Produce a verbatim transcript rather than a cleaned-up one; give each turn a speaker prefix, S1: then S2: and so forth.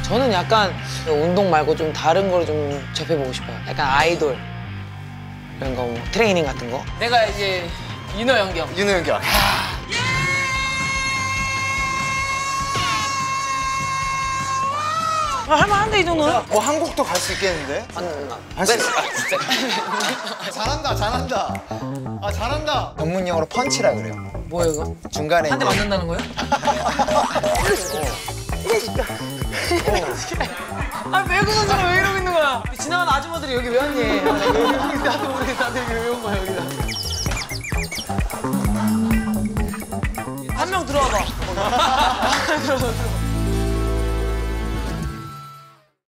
S1: 저는 약간 운동 말고 좀 다른 거를 좀 접해보고 싶어요. 약간 아이돌 이런 거, 뭐 트레이닝 같은 거. 내가 이제 윤호 연경.
S2: 윤호 연경.
S1: 아, 할만한데 이 정도는?
S2: 뭐 한국도 갈 수 있겠는데?
S1: 안,
S2: 할 수 있어. 진짜. 잘한다, 잘한다. 아, 잘한다. 전문용어로 펀치라 그래요.
S1: 뭐야 이거?
S2: 중간에
S1: 한 대 맞는다는 거예요? 아, 배구 선수가 왜 이러고 있는 거야? 지나가는 아줌마들이 여기 왜 왔니? 아, 여기 나도 모르게 다들 왜 온 거야 여기다? 한 명 들어와봐. 들어와, 들어와.